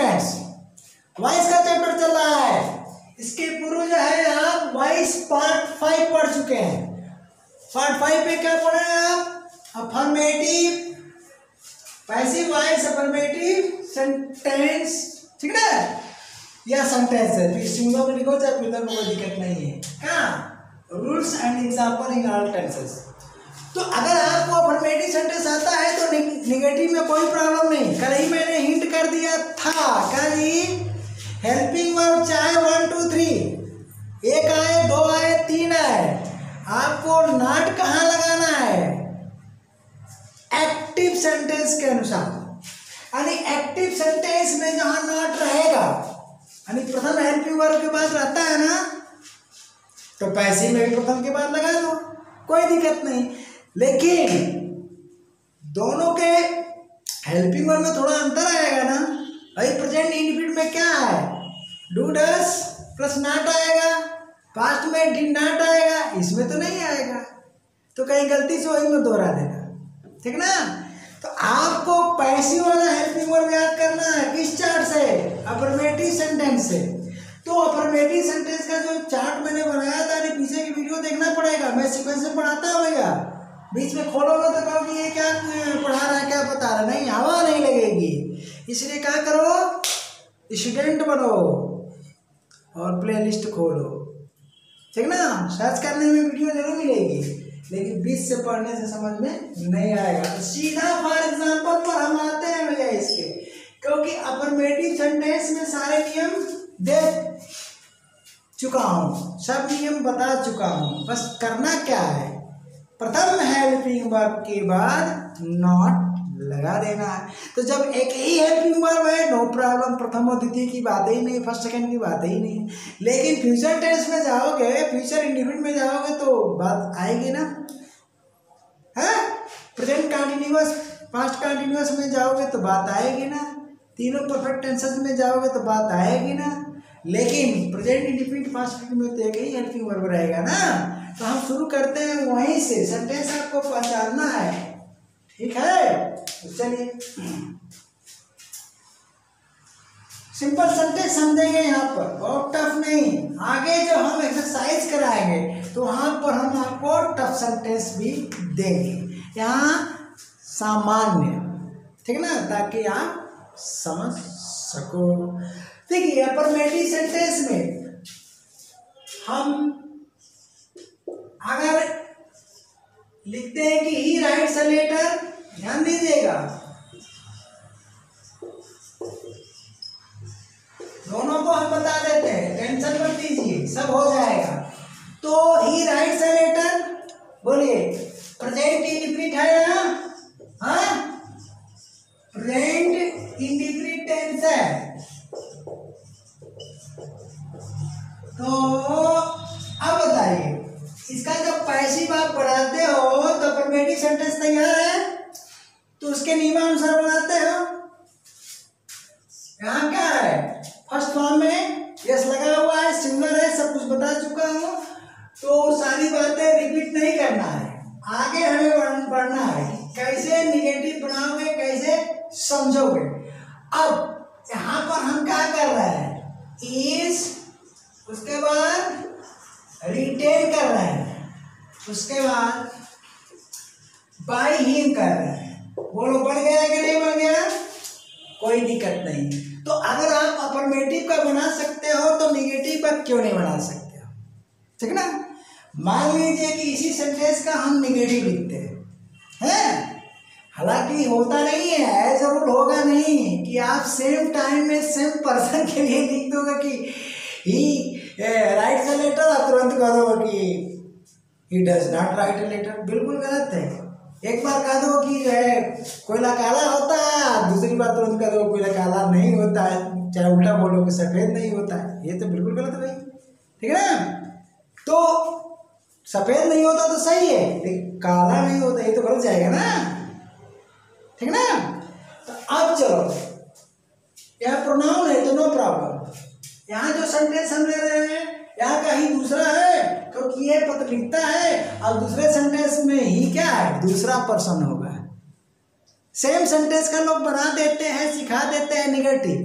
Students, voice का chapter चल रहा है। इसके पूर्व जो है आप वॉइस पार्ट 5 पढ़ चुके हैं। पार्ट 5 में क्या पढ़े हैं आप? Affirmative, passive voice, affirmative sentence, ठीक है ना, या सेंटेंस है, फिर सिंगुलर में लिखो चाहे प्लूरल में, कोई दिक्कत नहीं है। क्या rules and example in all tenses. तो अगर आपको अफर्मेटिव सेंटेंस आता है तो निगेटिव में कोई प्रॉब्लम नहीं। कल ही मैंने हिंट कर दिया था, कल ही हेल्पिंग वर्ब चाहे 1 2 3 एक आए, 2 आए, 3 आए, आपको नॉट कहाँ लगाना है? एक्टिव सेंटेंस के अनुसार। यानी एक्टिव सेंटेंस में जहां नॉट रहेगा, यानी प्रथम हेल्पिंग वर्ब के बाद रहता है ना, तो पैसिव में भी प्रथम के बाद लगा दो, कोई दिक्कत नहीं। लेकिन दोनों के हेल्पिंग वर्ब में थोड़ा अंतर आएगा ना। भाई प्रेजेंट इंडिफिनिट में क्या है? डू डस प्लस नॉट आएगा, पास्ट में डिड नॉट आएगा, इसमें तो नहीं आएगा। तो कहीं गलती से वही में दोहरा देना, ठीक ना। तो आपको पैसिव वाला हेल्पिंग वर्ब याद करना है किस चार्ट से? अफर्मेटिव सेंटेंस से। तो अफर्मेटिव सेंटेंस का जो चार्ट मैंने बनाया था, पीछे की वीडियो देखना पड़ेगा। मैं सीक्वेंस से पढ़ाता हूँ भैया, बीच में खोलोगे तो कहोगे ये क्या पढ़ा रहा है, क्या बता रहा है, नहीं, हवा नहीं लगेगी। इसलिए क्या करो, स्टूडेंट बनो और प्लेलिस्ट खोलो, ठीक ना। सर्च करने में वीडियो जरूर मिलेगी, लेकिन बीच से पढ़ने से समझ में नहीं आएगा। सीधा फॉर एग्जांपल पर हम आते हैं भैया इसके, क्योंकि अफर्मेटिव सेंटेंस में सारे नियम दे चुका हूँ, सब नियम बता चुका हूँ। बस करना क्या है, प्रथम हेल्पिंग वर्ब के बाद नॉट लगा देना है। तो जब एक ही हेल्पिंग वर्ब है, नो प्रॉब्लम, प्रथम और द्वितीय की बात ही नहीं, फर्स्ट सेकंड की बात ही नहीं। लेकिन फ्यूचर टेंस में जाओगे, फ्यूचर इंडिफिनिट में जाओगे तो बात आएगी ना, है। प्रेजेंट कंटिन्यूअस, पास्ट कंटिन्यूअस में जाओगे तो बात आएगी ना, तीनों परफेक्ट टेंसेस में जाओगे तो बात आएगी ना। लेकिन प्रेजेंट इंडिफिनिट, पास्ट में तो एक ही हेल्पिंग वर्ब रहेगा ना। तो हम शुरू करते हैं वहीं से, सेंटेंस आपको पहचानना है, ठीक है। तो चलिए सिंपल सेंटेंस समझेंगे यहाँ पर, बहुत टफ नहीं। आगे जो हम एक्सरसाइज कराएंगे तो वहां पर हम आपको टफ सेंटेंस भी देंगे, यहाँ सामान्य, ठीक है ना, ताकि आप समझ सको। देखिए अफर्मेटिव सेंटेंस में हम अगर लिखते हैं कि ही राइट्स अ लेटर, ध्यान दीजिएगा, दोनों को हम बता देते हैं, टेंशन मत लीजिए, सब हो जाएगा। तो ही राइट्स अ लेटर, बोलिए, प्रेजेंट इंडिफिनिट है ना, हाँ, प्रेजेंट इंडिफिनिट टेंस है। तो अब बताइए, इसका जब पैसिव आप पढ़ाते हो तो अफर्मेटिव सेंटेंस तैयार है, तो उसके नियमानुसार बनाते हो। यहाँ क्या है, फर्स्ट फॉर्म में यस लगा हुआ है, सिंगुलर है, सब कुछ बता चुका हूँ, तो सारी बातें रिपीट नहीं करना है। आगे हमें बढ़ना है, कैसे निगेटिव बनाओगे, कैसे समझोगे। अब यहाँ पर हम क्या कर रहे हैं, इज, उसके बाद रिटेन कर रहे हैं, उसके बाद बाय हिम कर रहे हैं। बोलो बढ़ गया कि नहीं बढ़ गया, कोई दिक्कत नहीं। तो अगर आप अफर्मेटिव का बना सकते हो तो निगेटिव का क्यों नहीं बना सकते हो, ठीक ना। मान लीजिए कि इसी सेंटेंस का हम निगेटिव लिखते हैं, हालांकि होता नहीं है, जरूर होगा नहीं कि आप सेम टाइम में सेम पर्सन के लिए लिख दोगे कि ही राइट्स अ लेटर, आप तुरंत कह दो कि he does not write a letter, बिल्कुल गलत है। एक बार कह दो कि जो है कोयला काला होता है, दूसरी बार तुरंत कह दो कोयला काला नहीं होता है, चाहे उल्टा बोलो कि सफेद नहीं होता है, ये तो बिल्कुल गलत है भाई, ठीक है ना। तो सफेद नहीं होता तो सही है, लेकिन काला नहीं होता, ये तो गलत जाएगा ना, ठीक है ना। तो अब चलो, यह प्रोनाउन है तो नो प्रॉब्लम। यहाँ जो सेंटेंस हम ले रहे हैं यहाँ का ही दूसरा है, क्योंकि ये पत्र लिखता है और दूसरे सेंटेंस में ही क्या है, दूसरा पर्सन होगा। सेम सेंटेंस का लोग बना देते हैं, सिखा देते हैं निगेटिव,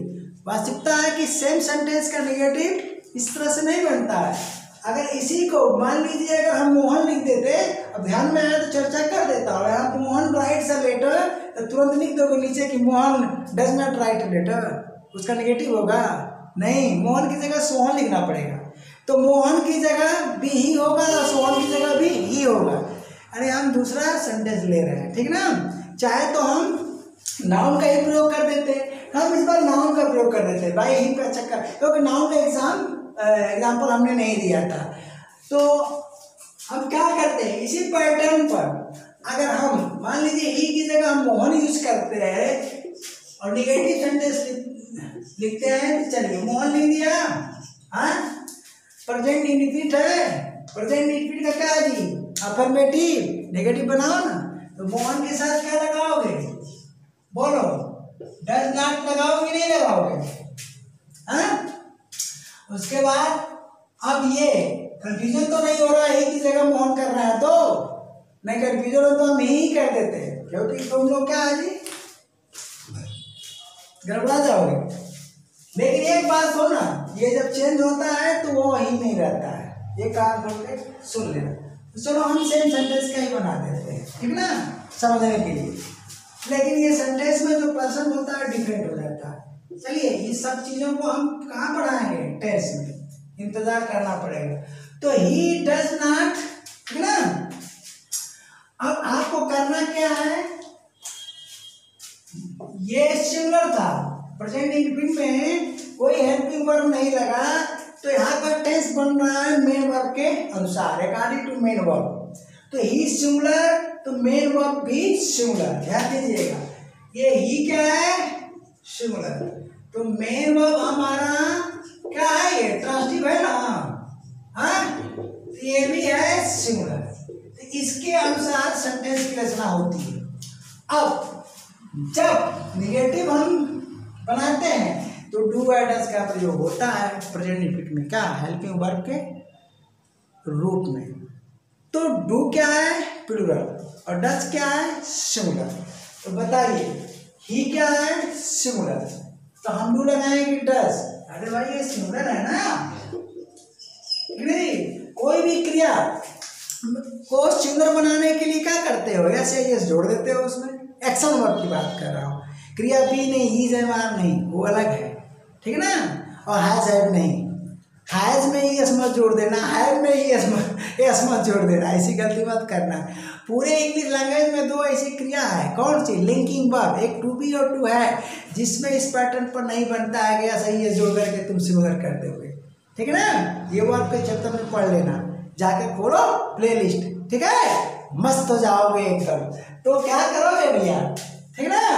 वास्तविकता है कि सेम सेंटेंस का नेगेटिव इस तरह से नहीं बनता है। अगर इसी को मान लीजिए अगर हम मोहन लिख देते, अब ध्यान में आया तो चर्चा कर देता हूँ। यहाँ मोहन राइट्स अ लेटर, तो तुरंत लिख दोगे नीचे कि Mohan does not write a letter, उसका नेगेटिव होगा? नहीं, मोहन की जगह सोहन लिखना पड़ेगा। तो मोहन की जगह भी ही होगा और सोहन की जगह भी ही होगा। अरे हम दूसरा सेंटेंस ले रहे हैं, ठीक ना। चाहे तो हम नाउन का ही प्रयोग कर देते, हम इस बार नाउन का प्रयोग कर देते बाई ही का चक्कर, क्योंकि नाउन का एग्जाम्पल हमने नहीं दिया था। तो हम क्या करते हैं, इसी पैटर्न पर अगर हम मान लीजिए ही की जगह हम मोहन यूज करते हैं और निगेटिव सेंटेंस लिखते हैं, तो चलिए मोहन लिख दिया। हाँ, प्रेजेंट इंडिफिनिट है, प्रेजेंट इंडिफिनिट का क्या है जी? अफर्मेटिव, नेगेटिव बनाओ ना। तो मोहन के साथ क्या लगाओगे? बोलो, डज नॉट लगाओगे नहीं लगाओगे? हाँ, उसके बाद अब ये कंफ्यूजन तो नहीं हो रहा है ही की जगह मोहन कर रहा है, तो नहीं कंफ्यूजन हो तो हम ही कर देते हैं, क्योंकि तुम लोग क्या है जी गड़बड़ा जाओगे। लेकिन एक बात हो ना, ये जब चेंज होता है तो वो ही नहीं रहता है, ये काम करके सुन लेना। तो चलो हम सेम सेंटेंस का ही बना देते हैं, ठीक ना, समझने के लिए। लेकिन ये सेंटेंस में जो पर्सन होता है डिफरेंट हो जाता है। चलिए इस सब चीजों को हम कहाँ पढ़ाएंगे? टेस्ट में, इंतजार करना पड़ेगा। तो ही डज नॉट, ठीक ना। अब आपको करना क्या है, ये सिंगुलर था, प्रेजेंट इंडिफिनिट में कोई हेल्पिंग वर्ब नहीं लगा, तो यहाँ का टेंस बन रहा है मेन वर्ब के अनुसार, अकॉर्डिंग टू मेन वर्ब। तो ही सिंगुलर तो मेन वर्ब भी सिंगुलर, ध्यान दीजिएगा। ये ही क्या है? सिंगुलर। तो मेन वर्ब हमारा क्या है? ये ट्रांजिटिव है ना, हाँ, तो ये भी है सिंगुलर। तो इसके अनुसार सेंटेंस की रचना होती है। अब जब नेगेटिव हम बनाते हैं तो डू बाय डज का प्रयोग होता है प्रेजेंट इंडिफिनिट में, क्या? हेल्पिंग वर्ब के रूप में। तो डू क्या है? प्लूरल, और डज क्या है? सिंगुलर। तो बताइए ही क्या है? सिंगुलर। तो हम डू लगाएंगे कि डज? अरे भाई ये सिंगुलर है ना, नहीं? कोई भी क्रिया को सिंगुलर बनाने के लिए क्या करते हो? ऐसे यस जोड़ देते हो उसमें। एक्शन वर्ब की बात कर रहा हूँ, क्रिया भी नहीं, ही जयमार नहीं, वो अलग है, ठीक ना। और हैज हैव नहीं, हैज में ही यस मत जोड़ देना, हैव में ही यस मत जोड़ देना, ऐसी गलती मत करना। पूरे इंग्लिश लैंग्वेज में दो ऐसी क्रिया है, कौन सी? लिंकिंग वर्ब, एक टू बी और टू है, जिसमें इस पैटर्न पर नहीं बनता है कि ऐसा ही यस जोड़ करके तुम सिंगुलर कर दोगे, ठीक है ना। ये वर्ब के चैप्टर में पढ़ लेना, जाके खोलो प्लेलिस्ट, ठीक है, मस्त हो जाओगे एकदम। तो क्या करोगे भैया, ठीक ना।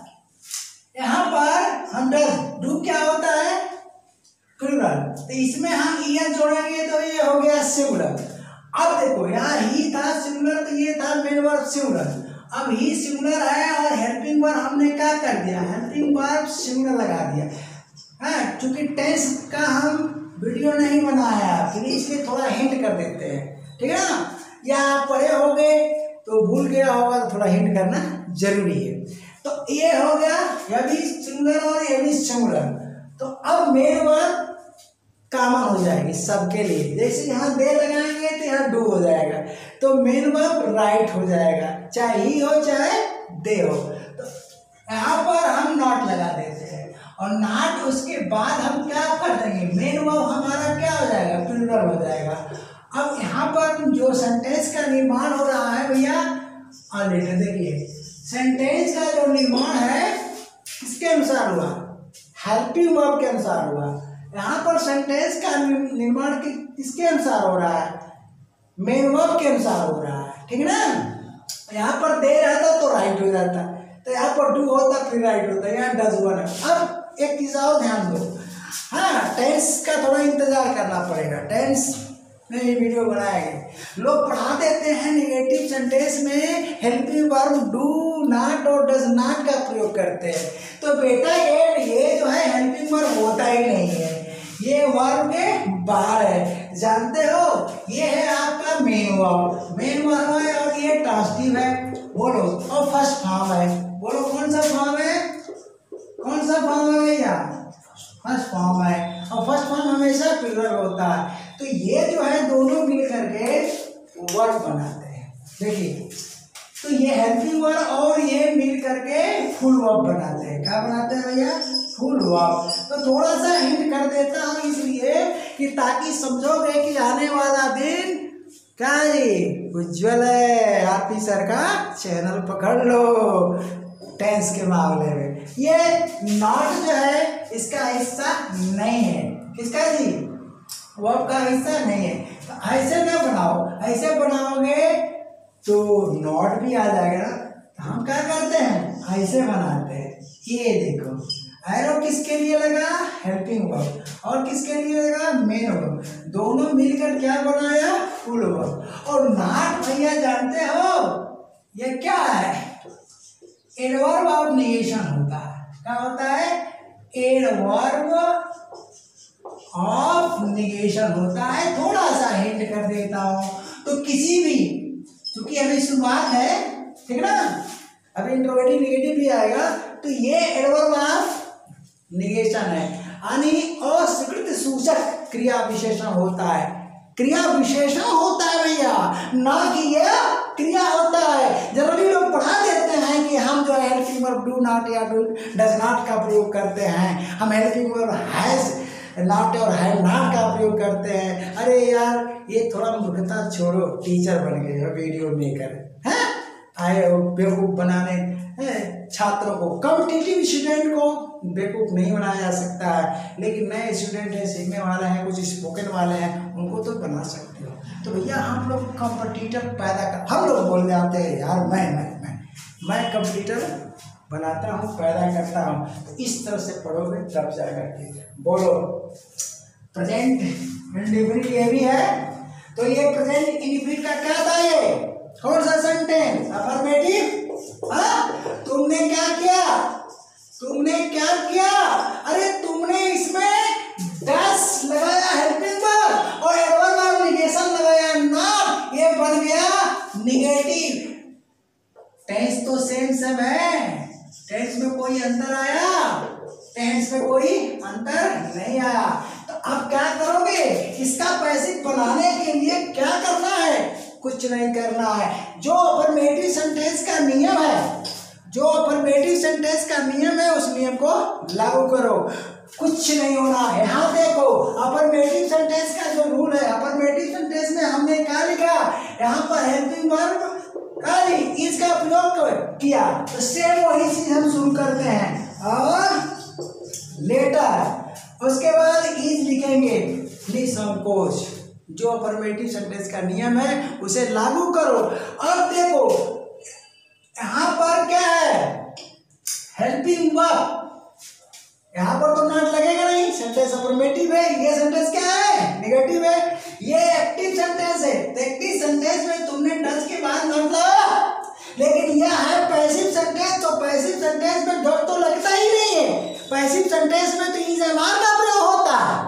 यहाँ पर हम डू क्या होता है? प्लूरल, तो इसमें हम ईएस जोड़ेंगे तो ये हो गया सिंगुलर। अब देखो यहाँ ही था सिंगुलर, तो ये था मेन वर्ब सिंगुलर। अब ही सिंगुलर है और हेल्पिंग वर्ब हमने क्या कर दिया? हेल्पिंग वर्ब सिंगुलर लगा दिया है। चूंकि टेंस का हम वीडियो नहीं बनाया, फिर इसलिए थोड़ा हिंट कर देते हैं, ठीक है ना। या आप पढ़े होंगे तो भूल गया होगा, तो थोड़ा हिंट करना जरूरी है। तो ये हो गया, यह भी सिंगुलर और ये भी सिंगुलर। तो अब मेन वर्ब कॉमन हो जाएगी सबके लिए, जैसे यहाँ दे लगाएंगे तो यहाँ डू हो जाएगा, तो मेन वर्ब राइट हो जाएगा, चाहे ही हो चाहे दे हो। तो यहाँ पर हम नॉट लगा देते हैं, और नॉट उसके बाद हम क्या कर देंगे? मेन वर्ब हमारा क्या हो जाएगा? प्लूरल हो जाएगा। अब यहाँ पर जो सेंटेंस का निर्माण हो रहा है भैया, लेटर देखिए, सेंटेंस का जो निर्माण है किसके अनुसार हुआ? हेल्पिंग वर्ब के अनुसार हुआ। यहाँ पर सेंटेंस का निर्माण किसके अनुसार हो रहा है? मेन वर्ब के अनुसार हो रहा है, ठीक है ना। यहाँ पर दे रहता तो राइट हो जाता, तो यहाँ पर डू होता फिर राइट होता, यहाँ डज हुआ ना। अब एक चीज और ध्यान दो, हाँ, टेंस का थोड़ा इंतजार करना पड़ेगा, टेंस में ये वीडियो बनाएंगे। लोग पढ़ा देते हैं नेगेटिव सेंटेंस में हेल्पिंग वर्ब डू नॉट और डज नॉट का प्रयोग करते हैं, तो बेटा ये जो है हेल्पिंग वर्ब होता ही नहीं है, ये वर्ब के बाहर है, जानते हो। ये है आपका मेन वर्ब, मेन वर्ब है और ये ट्रांजिटिव है, बोलो। और फर्स्ट फॉर्म है, बोलो कौन सा फॉर्म है? कौन सा फॉर्म है भैया? फर्स्ट फॉर्म है, और फर्स्ट फॉर्म हमेशा प्लूरल होता है। तो ये जो है दोनों मिल करके वर्ब बनाते हैं। देखिए, तो ये हेल्पिंग वर्ब और ये मिल करके फुल वर्ब बनाते हैं। क्या बनाते हैं भैया? Full verb. तो थोड़ा सा हिंट कर देता हूँ इसलिए कि ताकि समझोगे कि आने वाला दिन क्या जी उज्जवल है। आरपी सर का चैनल पकड़ लो टेंस के मामले में। ये नॉट जो है इसका हिस्सा नहीं है। किसका जी? वर्ब का हिस्सा नहीं है। तो ऐसे ना बनाओ, ऐसे बनाओगे तो नॉट भी आ जाएगा ना। तो हम क्या करते हैं? ऐसे बनाते हैं। ये देखो, एरो किसके लिए लगा? Helping verb. और किसके लिए लगा? Main verb. दोनों मिलकर क्या बनाया? Full verb. और नॉट भैया जानते हो ये क्या है? एडवर्ब ऑफ नेगेशन होता है। क्या होता है? एडवर्ब ऑफ नेगेशन होता है। थोड़ा सा हिंट कर देता हूं। तो किसी भी, क्योंकि अभी शुरुआत है, ठीक ना, अभी इंट्रोगेटिव नेगेटिव भी आएगा, तो ये एडवर्ब ऑफ नेगेशन है, यानी अस्वीकृत सूचक क्रिया विशेषण होता है। क्रिया विशेषण होता है भैया, ना कि यह क्रिया होता है। जनरली लोग पढ़ा देते हैं कि हम जो है हेल्पिंग वर्ब डू नॉट या डू डज नॉट का प्रयोग करते हैं, हम हेल्पिंग वर्ब हैज नॉट और हैव नॉट का प्रयोग करते हैं। अरे यार, ये थोड़ा मूर्खता छोड़ो, टीचर बन गए हो, वीडियो मेकर हैं, आए हो बेवकूफ बनाने छात्रों को। कॉम्पिटिटिव स्टूडेंट को बेवकूफ नहीं बनाया जा सकता है, लेकिन नए स्टूडेंट हैं, सीखने वाले हैं, कुछ स्पोकन वाले हैं, उनको तो बना सकते हो। तो भैया हम लोग कॉम्पिटिटर पैदा कर, हम लोग बोल जाते हैं यार मैं कॉम्पिटिटर बनाता हूँ, पैदा करता हूँ। तो इस तरह से पढ़ोगे तब जाएगा। बोलो, प्रेजेंट इंडिफिनिट ये भी है। तो ये प्रेजेंट इंडिफिनिट का क्या था? ये कौन सा सेंटेंस? अफर्मेटिव। तुमने क्या किया? तुमने क्या किया? अरे तुमने इसमें डस लगाया हेल्पिंग वर्ब और एडवर्ब ऑफ नेगेशन लगाया नॉट, ये बन गया नेगेटिव। टेंस तो सेम है, टेंस में कोई अंतर आया? टेंस में कोई अंतर नहीं आया। तो अब क्या करोगे? इसका पैसिव बनाने के लिए क्या करना है? कुछ नहीं करना है। जो अफर्मेटिव सेंटेंस का नियम है, जो अफर्मेटिव सेंटेंस का नियम है, उस नियम को लागू करो। कुछ नहीं होना है। यहाँ देखो, अफर्मेटिव सेंटेंस का जो रूल है, अफर्मेटिव सेंटेंस में हमने क्या लिखा? यहाँ पर हेल्पिंग वर्ब इसका प्रयोग किया, तो सेम वही चीज हम शुरू करते हैं और लेटर, उसके बाद इज लिखेंगे, निसंकोच। जो अफर्मेटिव सेंटेंस का नियम है उसे लागू करो। अब देखो यहां पर क्या है? Helping verb. यहां पर तो नॉट लगेगा नहीं, सेंटेंस अफर्मेटिव है। ये सेंटेंस क्या है? नेगेटिव है। ये एक्टिव सेंटेंस है। तो एक्टिव सेंटेंस में तुमने डज के बाद नॉट लगा, लेकिन यह है पैसिव सेंटेंस। तो पैसिव सेंटेंस में डॉट तो लगता ही नहीं है। पैसिव सेंटेंस में तो इज एम आर का प्रयोग होता है।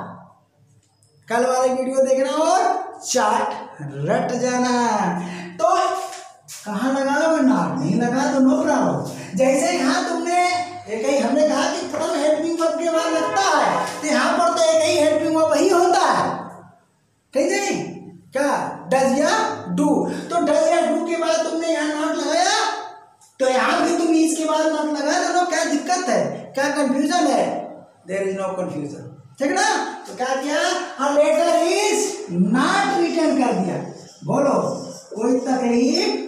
कल वाले वीडियो देखना और चार्ट रट जाना। तो कहाँ लगाओ? नॉट नहीं लगा तो नो प्रॉब्लम। जैसे यहाँ तुमने एक ही, हमने कहा कि प्रथम हेल्पिंग वर्ब के बाद लगता है, तो यहाँ पर तो एक ही हेल्पिंग वर्ब ही होता है, ठीक है? क्या? डज या डू। तो डज या डू के बाद तुमने यहाँ नॉट लगाया, तो यहाँ भी तुम इसके बाद नॉट लगा दो। क्या दिक्कत है? क्या कंफ्यूजन है? देयर इज नो कंफ्यूजन, ठीक ना? तो क्या किया? हाँ, लेटर इज नॉट रिटर्न कर दिया। बोलो, कोई तकलीफ?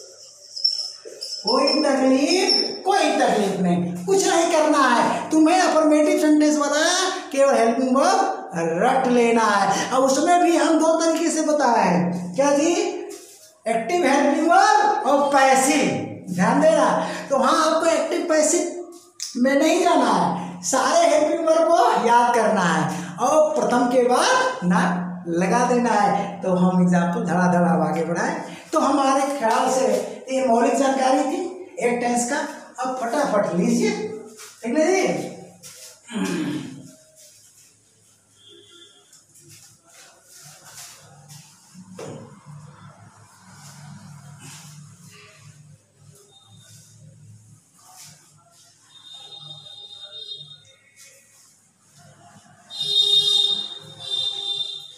कोई तकलीफ नहीं, कुछ नहीं करना है। तुम्हें अफर्मेटिव सेंटेंस बताया, केवल हेल्पिंग वर्ब रट लेना है। अब उसमें भी हम दो तरीके से बताए, क्या जी? एक्टिव हेल्पिंग वर्ब और पैसिव। ध्यान देना। तो हाँ, आपको एक्टिव पैसिव में नहीं जाना है, सारे हेल्पिंग वर्ब को याद करना है और प्रथम के बाद नॉट लगा देना है। तो हम एग्जाम्पल धड़ाधड़ आगे बढ़ाए। तो हमारे ख्याल से ये मौलिक जानकारी थी एक टेंस का। अब फटाफट लीजिए, ठीक है जी?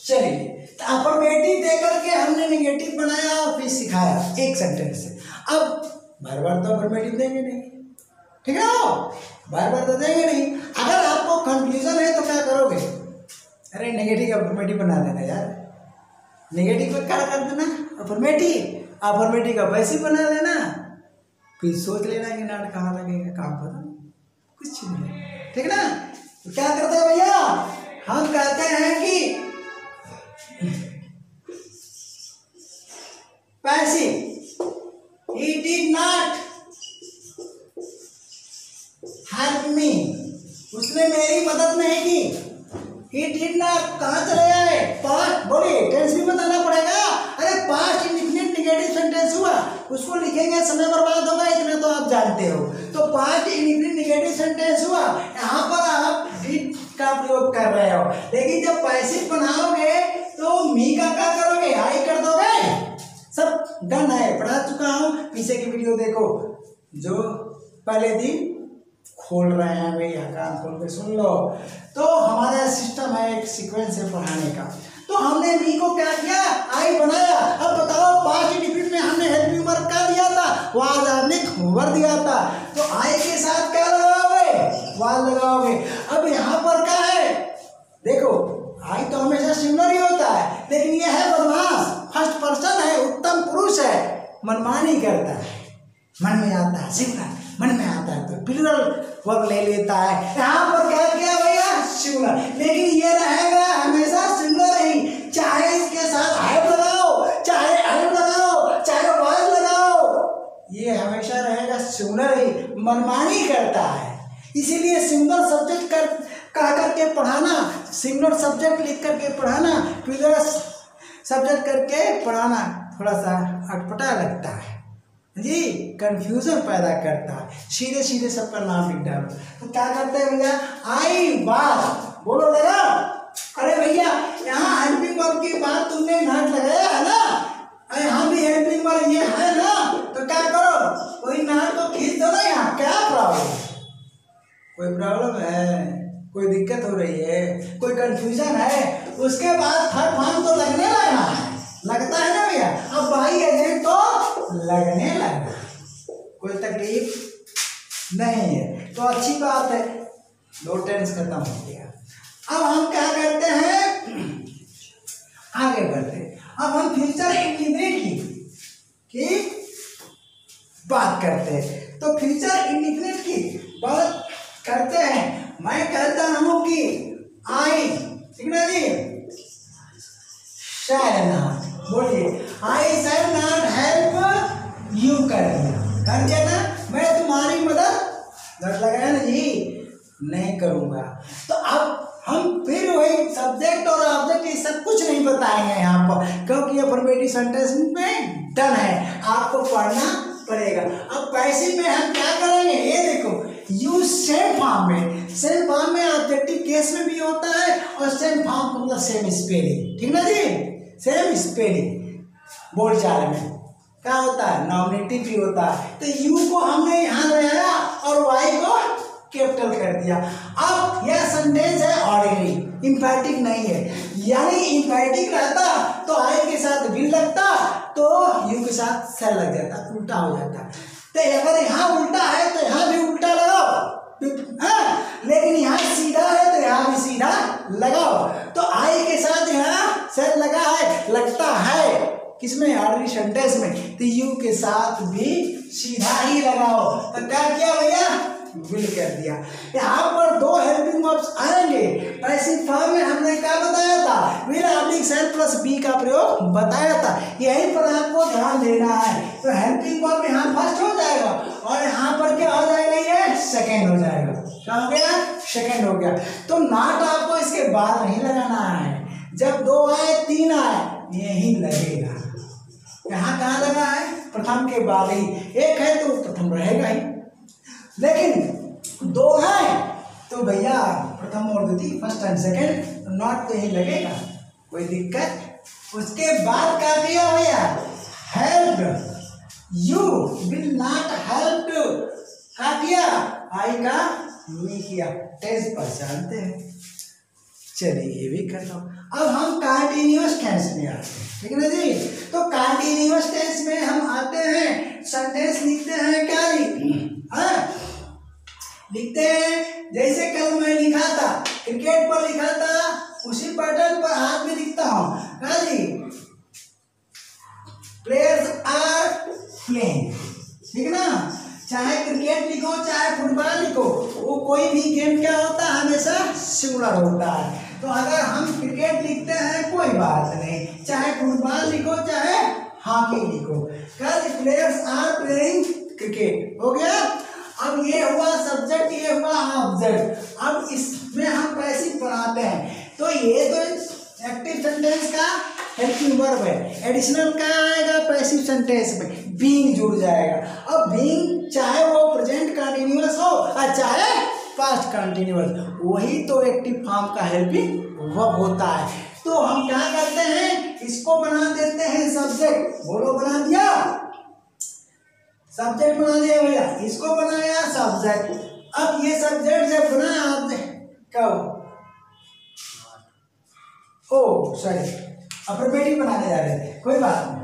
चलिए, तो अफर्मेटिव दे करके हमने निगेटिव बनाया और फिर सिखाया एक सेंटेंस से। अब बार बार तो अफर्मेटिव देंगे नहीं, ठीक है ना, बार बार तो देंगे नहीं। अगर आपको कंफ्यूजन है तो क्या करोगे, अरे नेगेटिव अफर्मेटिव बना देना यार, नेगेटिव का क्या कर देना अफर्मेटिव, अफर्मेटिव का पैसिव बना देना, फिर सोच लेना कि नाट कहाँ लगेगा, काम पता कुछ नहीं, ठीक है ना। तो क्या करते हैं भैया, हम कहते हैं कि passive, he did not help me, उसने मेरी मदद नहीं की। he did not कहाँ चले गए, पास्ट, बोलिए टेंस भी बताना पड़ेगा। अरे पास्ट इंडेफिनिट नेगेटिव सेंटेंस हुआ, उसको लिखेंगे समय बर्बाद होगा, इतना तो आप जानते हो। तो पास्ट इंडेफिनिट नेगेटिव सेंटेंस हुआ, यहाँ पर आप डिड का प्रयोग कर रहे हो, लेकिन जब पैसिव बनाओगे तो मी का क्या करोगे, आई कर दोगे। सब डन है, पढ़ा चुका हूँ, पीछे की वीडियो देखो, जो पहले दिन खोल रहे हैं भैया, कान खोल के सुन लो। तो हमारा सिस्टम है, एक सीक्वेंस है पढ़ाने का। तो हमने मी को क्या किया, आई बनाया। अब बताओ पास्ट इंडेफिनिट में हमने हेल्पिंग वर्ब क्या दिया था, वाज आपने होमवर्क दिया था, तो आई के साथ क्या लगाओगे, वाज लगाओगे। अब यहाँ पर क्या है, देखो आई तो हमेशा सिंगुलर ही होता है, लेकिन ये है बदमाश, फर्स्ट पर्सन है, उत्तम पुरुष है, मनमानी करता है, मन में आता है सिंगुलर, मन में आता है तो प्लूरल वर्ब ले लेता है। यहाँ पर क्या किया भैया, सिंगुलर, लेकिन ये रहेगा हमेशा सिंगुलर ही, चाहे इसके साथ हैव लगाओ, चाहे हैव लगाओ, चाहे वाज लगाओ, ये हमेशा रहेगा सिंगुलर ही, मनमानी करता है। इसीलिए सिंगुलर सब्जेक्ट कह करके पढ़ाना, सिंगुलर सब्जेक्ट लिख करके पढ़ाना, प्लूरल सब्जेक्ट करके पढ़ाना थोड़ा सा अटपटा लगता है जी, कंफ्यूजन पैदा करता है, सीधे सीधे सबका नाम लिख डालो। तो क्या करते हैं भैया, आई वाज, बोलो लगा। अरे भैया यहाँ हेल्पिंग वर्ब की बात तुमने नॉट लगाया है ना, यहाँ भी हेल्पिंग वर्ब ये है ना, तो क्या करो, कोई नॉट को खींच दो ना, यहाँ क्या प्रॉब्लम, कोई प्रॉब्लम है, कोई दिक्कत हो रही है, कोई कंफ्यूजन है, उसके बाद थर्ड फॉर्म तो लगने लगा है, लगता है ना भैया। अब बाई एजेंट तो लगने लगा, कोई तकलीफ नहीं है, तो अच्छी बात है, दो टेंस खत्म हो गया। अब हम क्या करते हैं, आगे बढ़ते हैं। अब हम फ्यूचर इंडेफिनिट की बात करते हैं। तो फ्यूचर इंडेफिनिट की बात करते हैं। मैं कहता हूं कि आई, ठीक ना जी, शैल नॉट, बोलिए I shall not help you, कर दिया ना, मैं तुम्हारी मदद लगाया ना जी, नहीं करूंगा। तो अब हम फिर वही सब्जेक्ट और ऑब्जेक्ट ये सब कुछ नहीं बताएंगे यहाँ पर, क्योंकि अफर्मेटिव सेंटेंस में डन है, आपको पढ़ना पड़ेगा। अब पैसिव में हम क्या करेंगे, ये देखो, यूज सेम फॉर्म में, सेम फॉर्म में ऑब्जेक्टिव केस में भी होता है, और सेम फॉर्म का मतलब सेम स्पेलिंग, ठीक ना जी, सेम स्पेलिंग। बोलचाल में क्या होता है, नॉमिनेटिव भी होता है। तो यू को हमने यहाँ लगाया और वाई को कैपिटल कर दिया। अब यह सेंटेंस है ऑर्डिनरी, इंफैटिक नहीं है, यानी इंफैटिक रहता तो आई के साथ विल लगता, तो यू के साथ सेल लग जाता, उल्टा हो जाता। तो अगर यहाँ उल्टा है तो यहाँ भी उल्टा लगाओ, लेकिन यहाँ सीधा है तो यहाँ भी सीधा लगाओ। तो आई के साथ यहाँ सेल लगा है, लगता है किसमें, ऑर्डिनरी सेंटेंस में, तो यू के साथ भी सीधा ही लगाओ। तो क्या किया भैया, विल कर दिया। यहाँ पर दो हेल्पिंग वर्ब्स आएंगे, पैसिव फॉर्म में हमने क्या बताया था, will oblique shall plus be का प्रयोग बताया था, यहीं पर आपको ध्यान देना है। तो हेल्पिंग वर्ब यहाँ फर्स्ट हो जाएगा, और यहाँ पर क्या हो जाएगा, ये सेकेंड हो जाएगा। क्या हो गया, सेकेंड हो गया। तो नॉट आपको इसके बाद नहीं लगाना है, जब दो आए तीन आए यही लगेगा। यहाँ कहाँ लगा है, प्रथम के बाद ही, एक है तो प्रथम रहेगा ही, लेकिन दो है तो भैया प्रथम और द्वितीय, फर्स्ट एंड सेकेंड, तो नॉट तो यही लगेगा, कोई दिक्कत। उसके बाद क्या किया भैया, help you will not help, क्या किया, आई का मी किया, टेंस पहचानते हैं। चलिए ये भी कर लो। अब हम कंटीन्यूअस टेंस में आते हैं, ठीक है ना जी। तो कंटीन्यूअस टेंस में हम आते हैं, सेंटेंस लिखते हैं क्या लिखते हैं जैसे कल मैं लिखा था, क्रिकेट पर लिखा था, उसी पैटर्न पर आज भी लिखता हूँ क्या जी। प्लेयर्स आर प्लेइंग, ठीक है ना। चाहे क्रिकेट लिखो चाहे फुटबॉल लिखो, वो कोई भी गेम क्या होता है हमेशा सिंगुलर होता है। तो अगर हम क्रिकेट लिखते हैं कोई बात नहीं, चाहे फुटबॉल लिखो चाहे हॉकी लिखो, प्लेयर्स आर प्लेइंग क्रिकेट, हो गया। अब ये हुआ सब्जेक्ट, ये हुआ ऑब्जेक्ट। अब इसमें हम पैसिव बनाते हैं, तो ये तो एक्टिव सेंटेंस का हेल्पिंग वर्ब है। एडिशनल क्या आएगा पैसिव सेंटेंस में, बीइंग जुड़ जाएगा। अब बीइंग चाहे वो प्रेजेंट कंटिन्यूअस हो और चाहे पास्ट कंटिन्यूअस, वही तो एक्टिव फॉर्म का हेल्पिंग वर्ब होता है। तो हम क्या करते हैं, इसको बना देते हैं सब्जेक्ट। बोलो बना दिया, सब्जेक्ट बना दिया भैया, इसको बनाया सब्जेक्ट। अब ये सब्जेक्ट जब बना ऑब्जेक्ट कब, ओ सॉरी अफर्मेटिव बनाने जा रहे थे, कोई बात नहीं।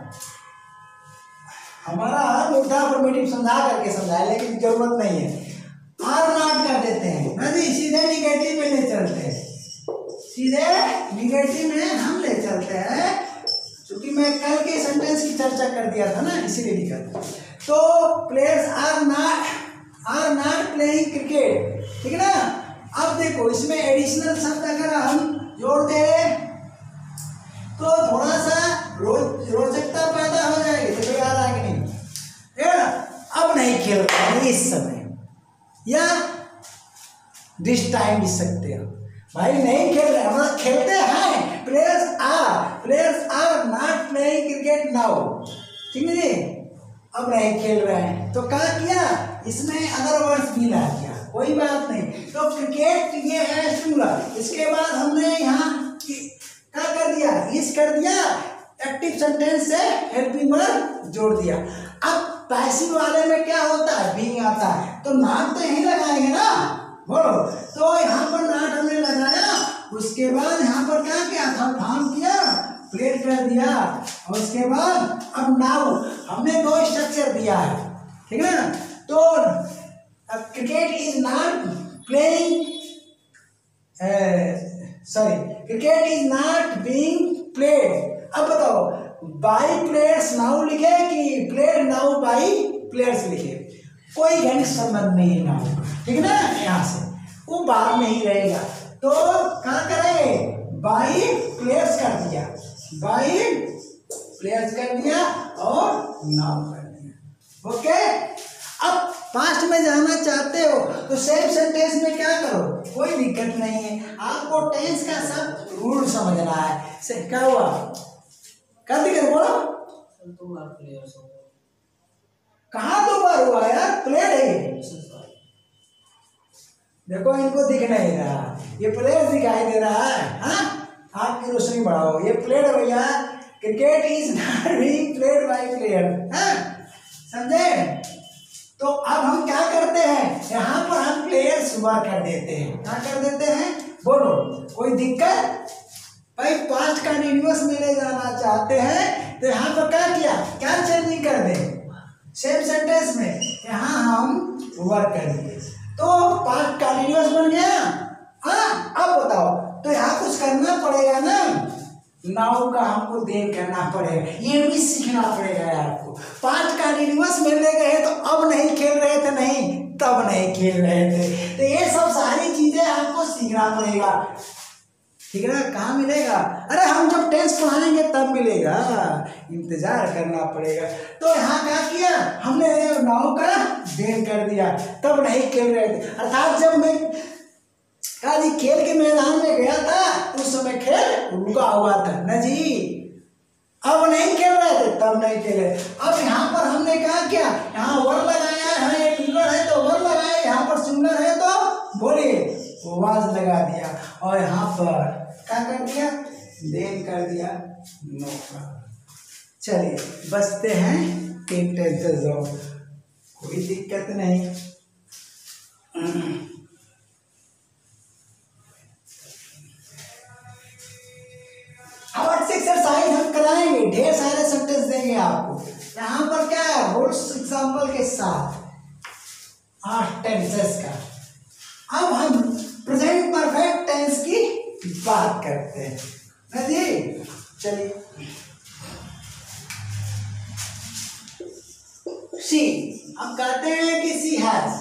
हमारा मुद्दा अफर्मेटिव समझा करके समझाया, लेकिन जरूरत नहीं है। आर नॉट कर देते हैं ना जी, सीधे निगेटिव में ले चलते हैं, सीधे निगेटिव में हम ले चलते हैं। क्योंकि मैं कल के सेंटेंस की चर्चा कर दिया था ना, इसीलिए लिखा। तो players are not playing cricket, ठीक है ना। अब देखो इसमें एडिशनल शब्द अगर हम जोड़ दें तो थोड़ा सा रोचकता पैदा हो जाएगी। देखो याद आ कि नहीं, अब नहीं खेल रहे इस समय, या दिस टाइम लिख सकते हो भाई, नहीं खेल रहे, हम खेलते हैं। Players are not playing cricket now, ठीक है जी। अब नहीं खेल रहे हैं, तो क्या किया, इसमें अदर वर्ड्स भी ला दिया, कोई बात नहीं। तो क्रिकेट ये है सिंगुलर, इसके बाद हमने यहाँ क्या कर दिया, इस कर दिया, एक्टिव सेंटेंस से हेल्पिंग वर्ब जोड़ दिया। अब पैसिव वाले में क्या होता है, बीइंग आता है, तो नॉट तो यहीं लगाएंगे ना, बोलो। तो यहाँ पर नॉट हमने लगाया, उसके बाद यहाँ पर क्या किया था, फॉर्म किया, प्लेट कर दिया, और उसके बाद अब नाउ हमने दो स्ट्रक्चर दिया है, ठीक है ना। तो cricket is not playing, cricket is not being played. अब बताओ बाई प्लेयर्स नाउ लिखे कि प्लेड नाउ बाई प्लेयर्स लिखे, कोई घंट संबंध नहीं ना हो, ठीक है ना। यहाँ से वो बाद में ही रहेगा, तो क्या करें, बाई प्लेयर्स कर दिया, बाई प्लेयर्स कर दिया और नाउ कर दिया, ओके। अब पास्ट में जाना चाहते हो तो सेम सेंटेंस में क्या करो, कोई दिक्कत नहीं है, आपको टेंस का सब रूल समझना है। से क्या हुआ, क्या दिक्कत बोलो, कहाँ दो बार हुआ यार, प्लेड है, देखो इनको दिख नहीं रहा, ये प्लेयर दिखाई दे रहा है, हाँ आपकी रोशनी बढ़ाओ, ये प्लेड है भैया। Cricket is not being played by player, हाँ समझे। तो अब हम क्या करते हैं, यहाँ पर हम प्लेयर्स वर्क कर देते हैं, क्या कर देते हैं, बोलो कोई दिक्कत भाई। पास्ट कंटिन्यूअस में ले जाना चाहते हैं तो यहाँ पर क्या किया, क्या चेंजिंग कर दे, सेम सेंटेंस में यहाँ हम वर्क कर दिए, तो पास्ट कंटिन्यूअस बन गया। हाँ अब बताओ, तो यहाँ कुछ करना पड़ेगा ना, नाउ का हमको देन करना पड़ेगा, ये भी सीखना पड़ेगा आपको। पास्ट कंटिन्यूअस में ले गए तो अब नहीं खेल रहे थे, नहीं तब नहीं खेल रहे थे, तो ये सब सारी चीजें आपको सीखना पड़ेगा, ठीक है ना। कहाँ मिलेगा, अरे हम जब टेंस पढ़ाएंगे तब मिलेगा, इंतजार करना पड़ेगा। तो यहाँ क्या किया हमने, नाउ का देन कर दिया, तब नहीं खेल रहे थे, अर्थात जब मैं जी खेल के मैदान में गया था उस समय खेल रुका हुआ था ना जी, अब नहीं खेल रहे थे तब नहीं खेले। अब यहाँ पर हमने क्या किया, यहाँ वर लगाया है, ये प्लूरल है तो वर लगाया, यहाँ पर सिंगुलर है तो बोलिए वाज लगा दिया, और यहाँ पर क्या कर दिया, देन कर दिया, नो प्रॉब्लम। चलिए बचते हैं एक टेंस जाओ, कोई दिक्कत नहीं। एक्सरसाइज हम कराएंगे, ढेर सारे सेंटेंस देंगे आपको। यहाँ पर क्या है, रूल्स एग्जाम्पल के साथ 8 टेंसेस का। अब हम प्रेजेंट परफेक्ट टेंस की बात करते हैं ना जी। चलिए, शी, हम कहते हैं कि she has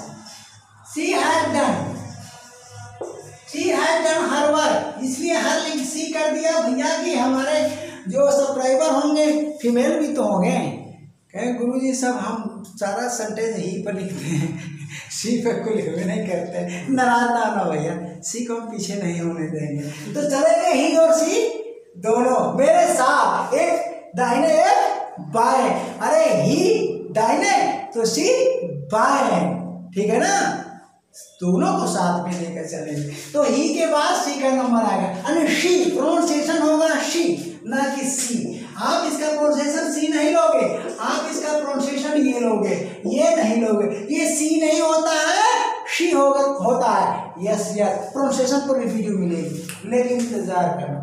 done her work, इसलिए हर लिंक सी कर दिया भैया कि हमारे जो सब्सक्राइबर होंगे फीमेल भी तो होंगे, कहे गुरुजी सब हम सारा सेंटेंस ही पर लिखते हैं, सी पे को लिखवे नहीं करते, नाराज ना होना भैया, सी को हम पीछे नहीं होने देंगे। तो चलेंगे ही और सी दोनों मेरे साथ, एक दाहिने एक बाएं। अरे ही दाहिने तो सी बाएं, ठीक है ना, दोनों को साथ में लेकर चलेंगे। तो ही के बाद सी का नंबर आएगा, यानी शी प्रोनाउंसिएशन होगा शी, ना कि सी। आप इसका प्रोनाउंसिएशन सी नहीं लोगे, आप इसका प्रोनाउंसिएशन ये लोगे, ये नहीं लोगे, ये सी नहीं होता है, शी होता है। यस यस, प्रोनाउंसिएशन पर भी वीडियो मिलेगी, लेकिन इंतजार करना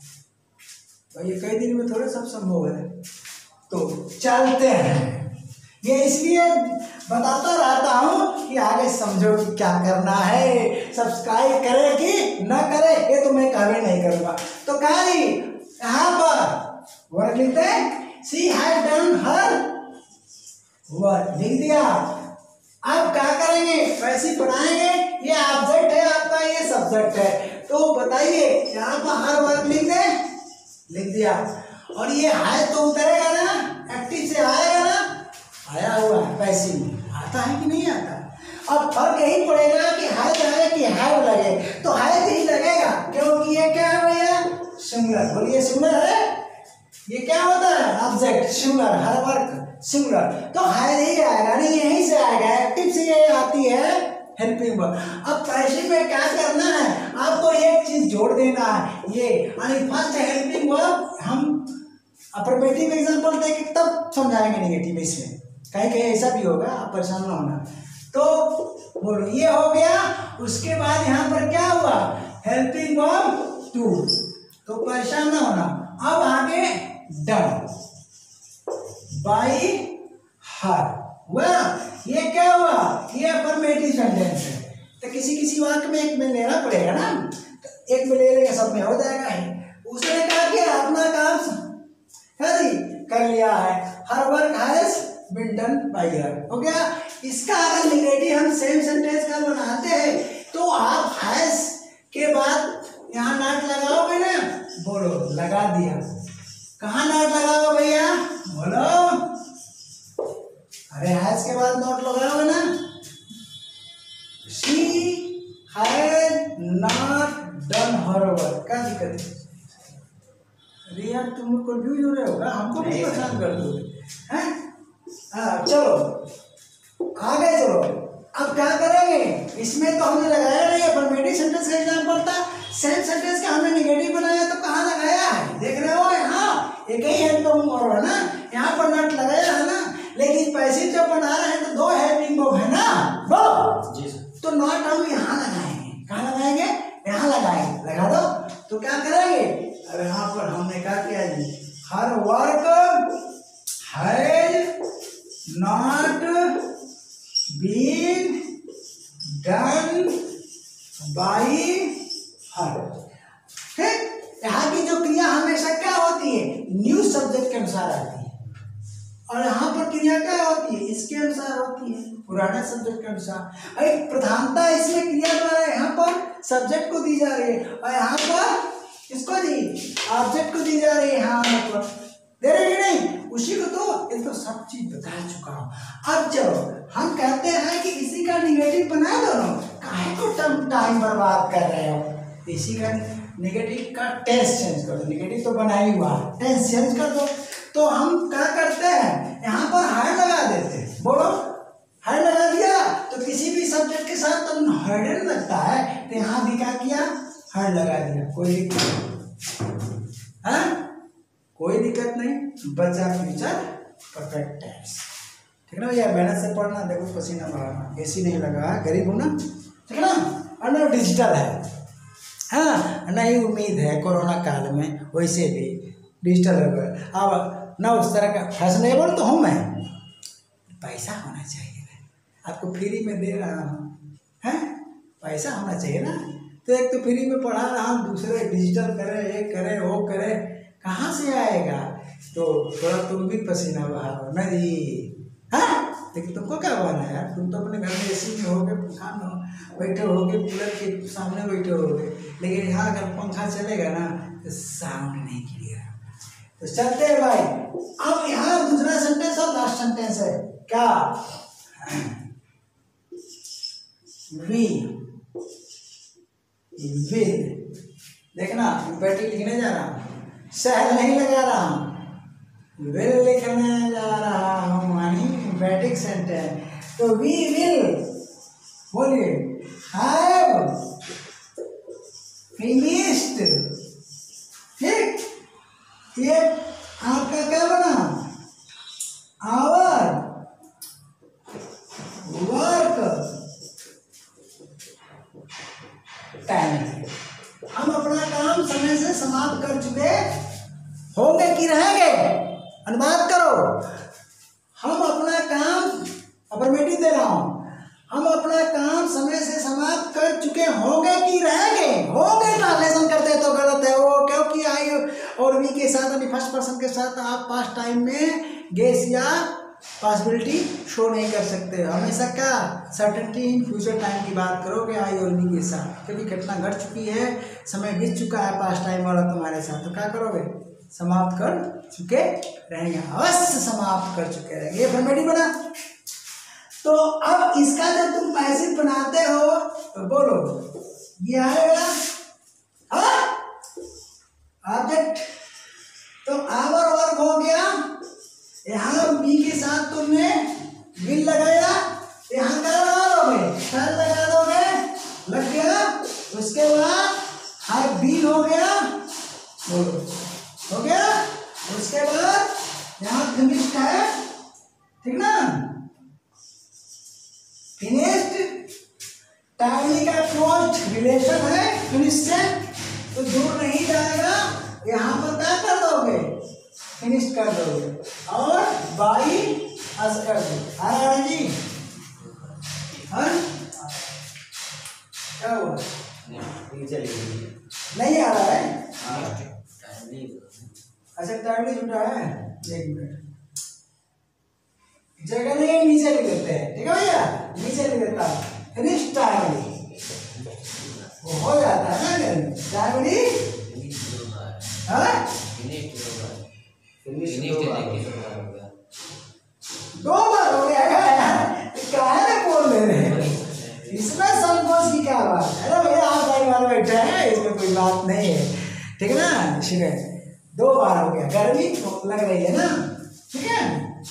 तो ये कई दिन में थोड़े सब संभव है। तो चलते हैं, ये इसलिए बताता रहता हूँ कि आगे समझो कि क्या करना है, सब्सक्राइब करे कि न करे ये तो मैं कभी नहीं करूँगा। तो कहा जी यहाँ पर वर्क लिखते हैं, she has done her work, लिख दिया। अब क्या करेंगे, वैसे पढ़ाएंगे, ये ऑब्जेक्ट है आपका, ये सब्जेक्ट है। तो बताइए यहाँ पर हर वर्क लिख दिया, और ये है तो उतरेगा ना, एक्टिव से आएगा ना, आया हुआ है, पैसिव आता है कि नहीं आता। अब फर्क यही पड़ेगा कि हाय लगे कि हैव लगे, तो हाय ही लगेगा, क्योंकि ये क्या है भैया, सिंगुलर। बोलिए सिंगुलर है, ये क्या होता है, object singular, her work singular, तो हाय ही आएगा, नहीं यहीं से आएगा, एक्टिव से ये आती है हेल्पिंग वर्ब। अब पैसिव में क्या करना है, आपको एक चीज जोड़ देना है, ये यानी फर्स्ट हेल्पिंग वर्ब हम अफर्मेटिव एग्जांपल देके तब समझाएंगे नेगेटिव, इसमें कहीं कहीं ऐसा भी होगा, आप परेशान ना होना। तो बोलो ये हो गया, उसके बाद यहाँ पर क्या हुआ, हेल्पिंग वर्ब टू, तो परेशान ना होना। अब आगे डन बाय हर हुआ, ये क्या हुआ, ये अफर्मेटिव सेंटेंस है, तो किसी वाक्य में एक में लेना पड़ेगा ना, तो एक में ले लेंगे, सब में हो जाएगा। उसने कहा कि अपना काम कर लिया है, her work has been done by her, हो गया। इसका अगर निगेटिव हम सेम सेंटेंस का बनाते हैं तो आप हैज के बाद यहाँ नॉट लगाओगे ना, बोलो लगा दिया, कहाँ नॉट लगाओगे भैया, बोलो, अरे हैज के बाद नॉट लगाओगे ना, she has not done her work, क्या दिक्कत है, अरे यार तुम लोग कंफ्यूज हो रहे होगा, हमको भी परेशान कर दोगे हैं। हाँ चलो आगे चलो, अब क्या करेंगे, इसमें तो हमने लगाया नहीं, अफर्मेटिव सेंटेंस का एग्जांपल था, सेम सेंटेंस का हमने निगेटिव बनाया, तो कहाँ लगाया है, देख रहे हो यहाँ एक ही हेल्पिंग वर्ब है ना, यहाँ पर नॉट लगाया है ना, लेकिन पैसिव जब बना रहे हैं तो दो हेल्पिंग वर्ब है ना, बोलो जी सर, तो नॉट हम यहाँ लगाएंगे, कहाँ लगाएंगे, यहाँ लगाएंगे, लगा दो। तो क्या करेंगे, अब यहाँ पर हमने क्या किया जी, her work has not been done by her, ठीक। यहाँ की जो क्रिया हमेशा क्या होती है, न्यू सब्जेक्ट के अनुसार आती है, और यहाँ पर क्रिया क्या होती है, इसके अनुसार होती है, पुराने सब्जेक्ट के अनुसार। एक प्रधानता इसमें क्रिया द्वारा यहाँ पर सब्जेक्ट को दी जा रही है, और यहाँ पर इसको दी ऑब्जेक्ट को दी जा रही है, यहाँ पर दे रही है नहीं, उसी को तो ये तो सब चीज बता चुका हूँ। अब चलो हम कहते हैं कि इसी का निगेटिव बना दो ना, काहे को टाइम बर्बाद कर रहे हो, इसी का निगेटिव का टेंस चेंज कर दो, निगेटिव तो बना ही हुआ, टेंस चेंज कर दो। तो हम क्या करते हैं, यहाँ पर हार्ड लगा देते हैं, बोलो हार्ड लगा दिया, तो किसी भी सब्जेक्ट के साथ तो हार्ड लगता है, तो यहाँ भी क्या किया, हार्ड लगा दिया, कोई दिक्कत हाँ, कोई दिक्कत नहीं, बचा फ्यूचर परफेक्ट टेंस, ठीक है ना भैया। मेहनत से पढ़ना, देखो पसीना बहाना, एसी नहीं लगा, गरीब हूँ ना, ठीक है ना, और ना डिजिटल है, हाँ नहीं उम्मीद है कोरोना काल में, वैसे भी डिजिटल हो गया। अब ना उस तरह का फैशनेबल तो हूँ मैं, पैसा होना चाहिए ना, आपको फ्री में दे रहा हूँ, हैं पैसा होना चाहिए ना। तो एक तो फ्री में पढ़ा रहा हूँ, दूसरे डिजिटल करे, ये करे वो करे, कहाँ से आएगा। तो थोड़ा तुम भी पसीना बहाओ ना जी, हाँ। लेकिन तुमको क्या बहाना है यार, तुम तो अपने घर में एसी में होगे, पंखा में बैठे होगे, कूलर के सामने बैठे होगे, लेकिन यहाँ अगर पंखा चलेगा ना तो साउंड नहीं क्लियर। तो चलते हैं भाई। अब यहाँ दूसरा सेंटेंस और लास्ट सेंटेंस है क्या, वी विल, देखना इम्पेरेटिव लिखने जा रहा हूँ, शहर नहीं लगा रहा हूँ, विल लिखने जा रहा हूँ, यानी इम्पेरेटिव सेंटेंस। तो वी विल, बोलिए, हैव फिनिश्ड, ठीक, ये आपका क्या बना, आवर वर्क टाइम, हम अपना काम समय से समाप्त कर चुके होंगे कि रहेंगे। अनुवाद करो, हम अपना काम, अफर्मेटिव दे रहा हूं, हम अपना काम समय से समाप्त कर चुके होंगे कि रहेंगे। होंगे ट्रांसलेशन करते तो गलत है वो, क्योंकि आई और वी के साथ यानी फर्स्ट पर्सन के साथ आप पास्ट टाइम में गेस या पॉसिबिलिटी शो नहीं कर सकते। हमेशा क्या सर्टेनिटी इन फ्यूचर टाइम की बात करोगे आई और वी के साथ, क्योंकि घटना घट चुकी है, समय बीत चुका है पास्ट टाइम वाला तुम्हारे साथ, तो क्या करोगे, समाप्त कर चुके रहेंगे, अवश्य समाप्त कर चुके रहेंगे। ये अफर्मेटिव बना। तो अब इसका जब तुम पैसिव बनाते हो तो बोलो ये आएगा ऑब्जेक्ट, तो आवर वर्क हो गया, यहाँ बी के साथ तुमने विल लगाया, यहाँ क्या लगा दोगे, शैल लगा दोगे, लग गया। उसके बाद हाई बी हो गया, बोलो हो गया। उसके बाद यहाँ फिनिश्ड है, ठीक ना, फिनिश्ड टाइमली का क्लोज रिलेशन है फिनिश से, तो दूर नहीं जाएगा, यहाँ पर क्या कर दोगे, फिनिश कर दोगे और बाई अस कर दोगे। आ रहा है जी, हाँ क्या हुआ, नहीं आ रहा है, अच्छा टाइमली जुटा है, एक मिनट, जगह नहीं नीचे लिख देते हैं, ठीक है भैया, नीचे लिख देता हूँ, फिनिश टाइमली, वो हो जाता है ना टाइमली, हाँ दो बार हो गया यार, क्या है बोल रहे हैं, इसमें संकोच की क्या बात है, अरे भैया आप भाई वाले बैठे हैं, इसमें कोई बात नहीं है, ठीक है ना। इसमें दो बार हो गया, गर्मी लग रही है ना, ठीक है,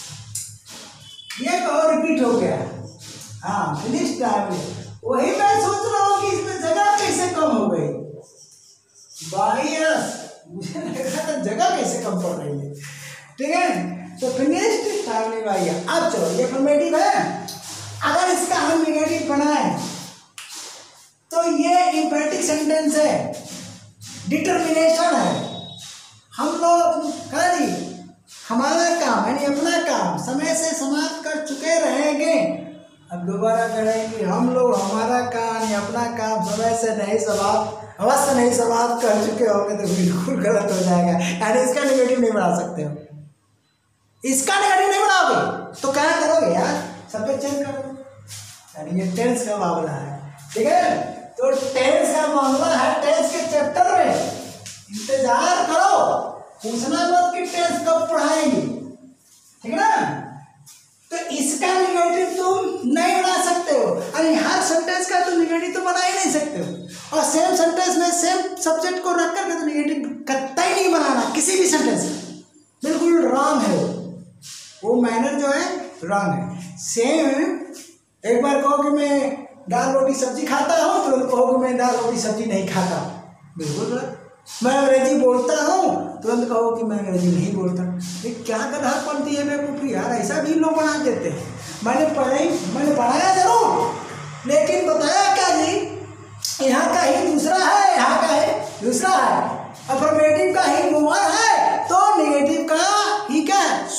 ये और रिपीट हो गया, हाँ फिनिश टाइमली। वही मैं सोच रहा हूँ कि इसमें जगह कैसे कम हो गई, बायस मुझे लग रहा था जगह कैसे कम पड़ रही है, ठीक है। तो फिनिश्ड टाइमली बाई। अब चलो ये अफर्मेटिव है, अगर इसका हम नेगेटिव बनाए तो ये इंपेरेटिव सेंटेंस है, डिटर्मिनेशन है, हम लोग कहा जी हमारा काम यानी अपना काम समय से समाप्त कर चुके रहेंगे, अब दोबारा करेंगे, हम लोग हमारा काम या अपना काम समय से नहीं समाप्त, अवश्य नहीं समाप्त कर चुके होंगे, तो बिल्कुल गलत हो जाएगा, यानी इसका नेगेटिव नहीं बना सकते हो, इसका नेगेटिव नहीं बनाओगे तो क्या करोगे यार, सब्जेक्ट चेंज करो, यानी ये टेंस का मामला है, ठीक है। तो टेंस का मामला है, टेंस के चैप्टर में इंतजार करो, पूछना मत कि टेंस कब पढ़ाएंगे, ठीक है ना। तो इसका निगेटिव तुम नहीं बना सकते हो, अरे हर सेंटेंस का तुम निगेटिव तो बना ही नहीं सकते हो, और सेम सेंटेंस में सेम सब्जेक्ट को रख करके तो निगेटिव कतई नहीं बनाना, किसी भी सेंटेंस में बिल्कुल रॉन्ग है वो मैनर जो है रॉन्ग है। सेम एक बार कहो कि मैं दाल रोटी सब्जी खाता हूँ, तो कहो कि मैं दाल रोटी सब्जी नहीं खाता, बिल्कुल गलत। मैं अंग्रेजी बोलता हूँ, तुरंत कहो कि मैं अंग्रेजी नहीं बोलता, ये क्या गधा पड़ती है बेवकूफ़ी यार, ऐसा भी लोग बना देते हैं। मैंने पढ़ाया जरूर, लेकिन बताया क्या जी, यहाँ का ही दूसरा है, यहाँ का है दूसरा है, अफर्मेटिव का ही मोहर है, तो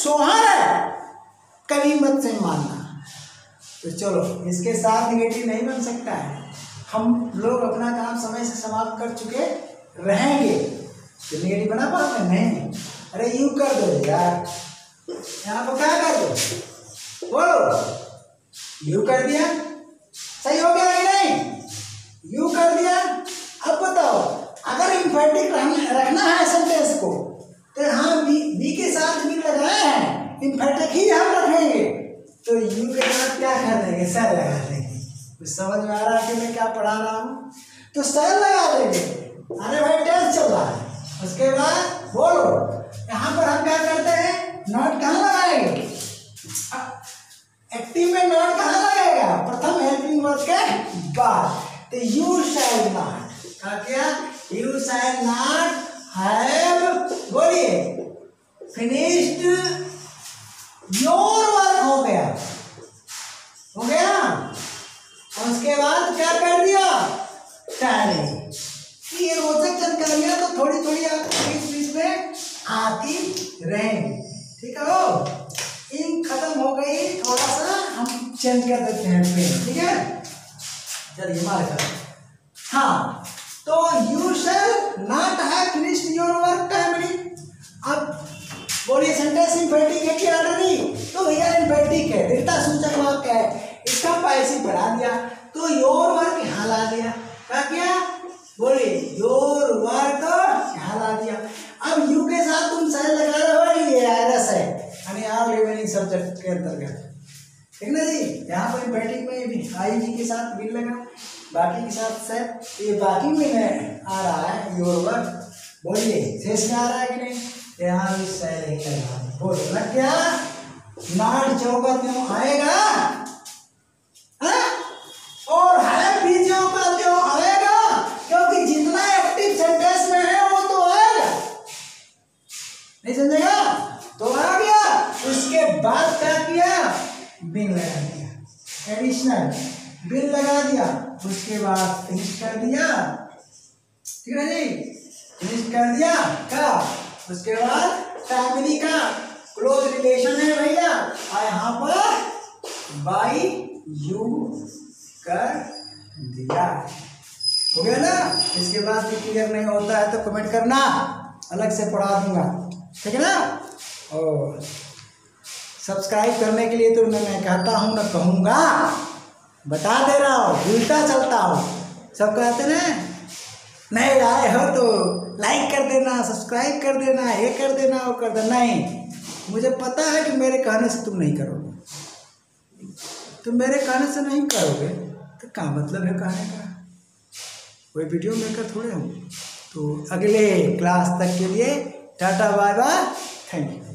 शौहर है, कभी मत से मानना। तो चलो, इसके साथ निगेटिव नहीं बन सकता है। हम लोग अपना काम समय से समाप्त कर चुके रहेंगे, तो निगेटिव बना पाते नहीं। अरे यूं कर दो यार, यहाँ पर क्या कर दो, बोलो। यू कर दिया, सही हो गया कि नहीं? यू कर दिया। अब बताओ, अगर इम्फेटिक रखना है सेंटेंस को, तो हाँ बी के साथ भी लगाए हैं, इम्फेटिक ही हम रखेंगे, तो यू के साथ क्या कर देंगे, सर लगा देंगे। कुछ समझ में आ रहा है कि मैं क्या पढ़ा रहा हूँ? तो सर लगा देंगे। अरे भाई टेस्ट चल रहा है। उसके बाद बोलो, यहाँ पर हम क्या करते हैं, नॉट कहाँ लगाएंगे? एक्टिव में नॉट कहाँ लगेगा? प्रथम हेल्पिंग वर्ब के बाद। तो यू शैल नॉट क्या, यू शैल नॉट हैव, बोलिए, फिनिश्ड योर वर्क। हो गया, हो गया। और उसके बाद क्या कर दिया, टैली। ये रोचक जानकारियां तो थोड़ी थोड़ी आपके बीच बीच में आती रहेंगी, ठीक है। हो इन खत्म हो गई, थोड़ा सा हम चेंज कर देते हैं पेन, ठीक है। चलिए मार कर, हाँ। तो you shall not have finished your work timely. अब बोलिए, सेंटेंस इम्पेटिक है कि ऑर्डरली? तो भैया इम्पेटिक है, दृढ़ता सूचक वाक्य है, इसका पैसिव बढ़ा दिया, तो योर वर्क यहाँ ला दिया। क्या किया, बोलिए, योर वर्क यहाँ ला दिया। अब यू के साथ तुम शैल लगा रहे हो, ये आयरस है, यानी आर लिविंग सब्जेक्ट के अंतर्गत, ठीक ना जी। यहाँ पर इम्पेटिक में भी आई जी के साथ बिल लगा, बाकी के साथ सर, ये बाकी में आ रहा है योर वर्क। बोलिए, शेष में आ रहा है कि नहीं? यहाँ भी सैल ही लगा, बोलो लग गया। नॉट चौका क्यों आएगा, हाँ? और है भी चौका क्यों आएगा? क्योंकि जितना एक्टिव सेंटेंस में है वो तो आएगा, नहीं समझेगा? तो आ गया। उसके बाद क्या किया, बिल लगा दिया, एडिशनल बिल लगा दिया। उसके बाद फिनिश कर दिया, ठीक है जी, फिनिश कर दिया क्या? उसके बाद फैमिली का क्लोज रिलेशन है भैया, और यहाँ पर बाई यू कर दिया, हो गया ना। इसके बाद भी क्लियर नहीं होता है तो कमेंट करना, अलग से पढ़ा दूंगा, ठीक है ना। और सब्सक्राइब करने के लिए तो मैं कहता हूँ ना, कहूँगा, बता दे रहा हूँ, उल्टा चलता हूँ। सब कहते ना, नहीं आए हो तो लाइक कर देना, सब्सक्राइब कर देना, ये कर देना, वो कर देना। नहीं, मुझे पता है कि मेरे कहने से तुम नहीं करोगे, तुम मेरे कहने से नहीं करोगे तो क्या मतलब है कहने का? कोई वीडियो मेकर थोड़े हूँ। तो अगले क्लास तक के लिए tata bye bye, thank you.